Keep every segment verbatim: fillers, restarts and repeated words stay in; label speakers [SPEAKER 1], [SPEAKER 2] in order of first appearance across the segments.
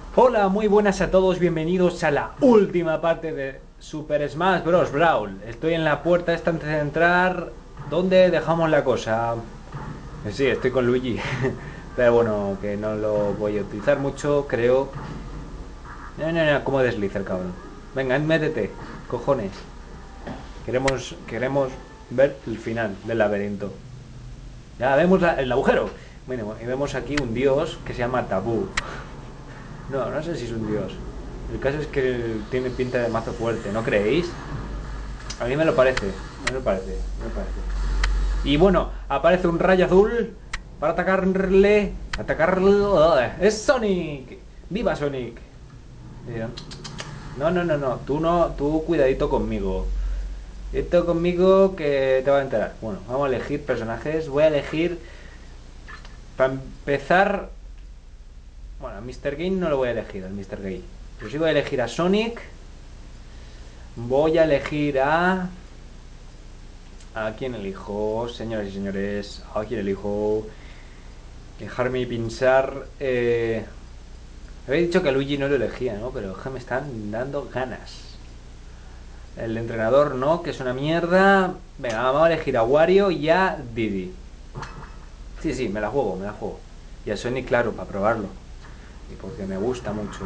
[SPEAKER 1] Hola, muy buenas a todos, bienvenidos a la última parte de Super Smash Bros. Brawl. Estoy en la puerta esta antes de entrar. ¿Dónde dejamos la cosa? Eh, Sí, estoy con Luigi. Pero bueno, que no lo voy a utilizar mucho, creo. No, no, no, ¿cómo desliza el cabrón? Venga, métete, cojones. Queremos, queremos ver el final del laberinto. Ya vemos la- el agujero. Bueno, y vemos aquí un dios que se llama Tabú. No, no sé si es un dios. El caso es que tiene pinta de mazo fuerte, ¿no creéis? A mí me lo parece, me lo parece, me lo parece. Y bueno, aparece un rayo azul para atacarle. Atacarle. ¡Es Sonic! ¡Viva Sonic! Eh, No, no, no, no. Tú no, tú cuidadito conmigo. Esto conmigo que te va a enterar. Bueno, vamos a elegir personajes. Voy a elegir. Para empezar. Bueno, a míster Game no lo voy a elegir, al míster Game. Pero sí voy a elegir a Sonic. Voy a elegir a... ¿A quién elijo? Señoras y señores, ¿a quién elijo? Dejarme pensar... Eh... Había dicho que a Luigi no lo elegía, ¿no? Pero ja, me están dando ganas. El entrenador no, que es una mierda. Venga, vamos a elegir a Wario y a Didi. Sí, sí, me la juego, me la juego. Y a Sonic, claro, para probarlo. Y porque me gusta mucho.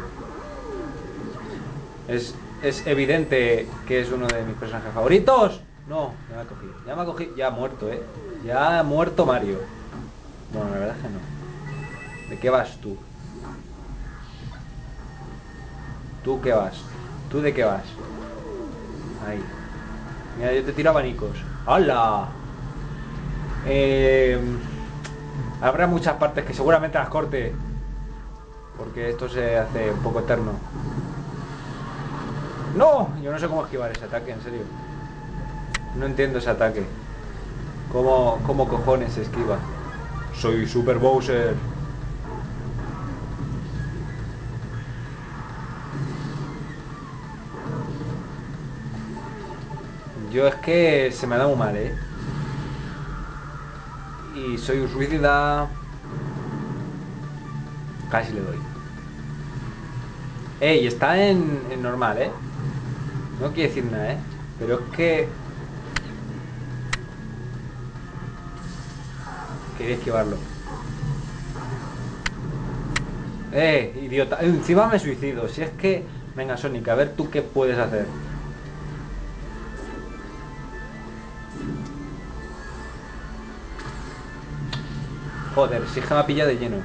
[SPEAKER 1] Es, es evidente que es uno de mis personajes favoritos. No, ya me ha cogido. Ya me ha cogido. Ya ha muerto, eh. Ya ha muerto Mario. Bueno, la verdad es que no. ¿De qué vas tú? ¿Tú qué vas? ¿Tú de qué vas? Ahí. Mira, yo te tiro abanicos. ¡Hala! Eh, habrá muchas partes que seguramente las corte. Porque esto se hace un poco eterno. ¡No! Yo no sé cómo esquivar ese ataque, en serio. No entiendo ese ataque. ¿Cómo, cómo cojones se esquiva? Soy Super Bowser. Yo es que se me da muy mal, ¿eh? Y soy un suicida. Casi le doy. Ey, está en, en normal, ¿eh? No quiere decir nada, ¿eh? Pero es que... Quería esquivarlo. Eh, idiota. Encima me suicido. Si es que... Venga, Sonic, a ver tú qué puedes hacer. Joder, si es que me ha pillado de lleno.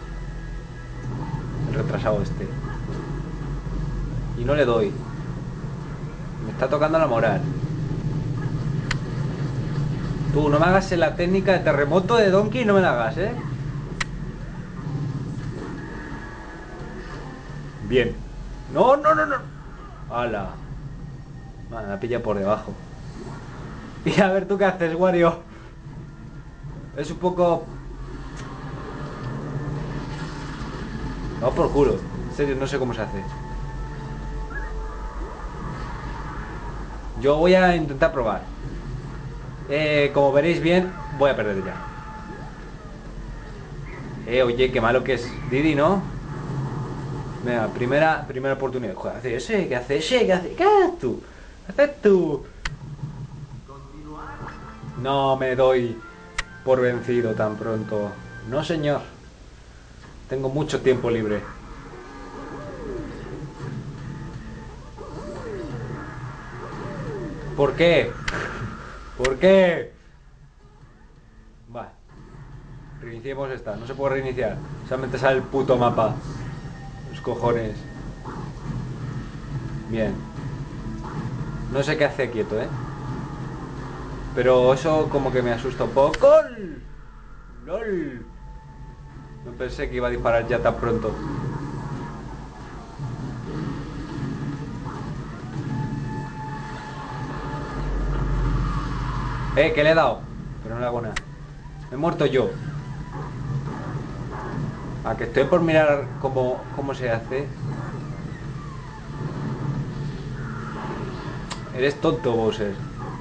[SPEAKER 1] El retrasado este. Y no le doy. Me está tocando la moral. Tú, no me hagas la técnica de terremoto de Donkey, no me la hagas, ¿eh? Bien. No, no, no, no. ¡Hala! Vale, me pilla por debajo. Y a ver tú qué haces, Wario. Es un poco... No, por culo. En serio, no sé cómo se hace. Yo voy a intentar probar. Eh, como veréis bien, voy a perder ya. Eh, oye, qué malo que es Didi, ¿no? Venga, primera, primera oportunidad. Joder, ¿qué hace ese? ¿Qué hace ese? ¿Qué hace? ¿Qué haces tú? ¿Qué haces tú? No me doy por vencido tan pronto. No, señor. Tengo mucho tiempo libre. ¿Por qué? ¿Por qué? Va, reiniciemos esta. No se puede reiniciar. Solamente sale el puto mapa. Los cojones. Bien. No sé qué hace quieto, ¿eh? Pero eso como que me asusta un poco. ¡Gol! ¡Lol! No pensé que iba a disparar ya tan pronto. Eh, que le he dado. Pero no le hago nada. Me he muerto yo. A que estoy por mirar cómo, cómo se hace. Eres tonto, Bowser.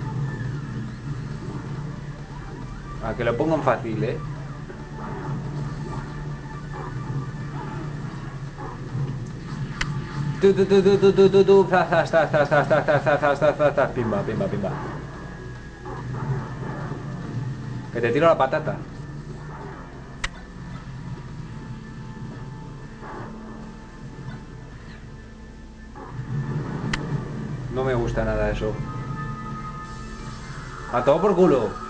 [SPEAKER 1] A que lo pongan fácil, ¿eh? Tu, tu, tu, tu, tu, tu, tu, tu. Zas, zas, zas, zas, zas, zas, zas, zas, zas, zas, zas. Pimba, pimba, pimba. Que te tiro la patata. No me gusta nada eso. A todo por culo.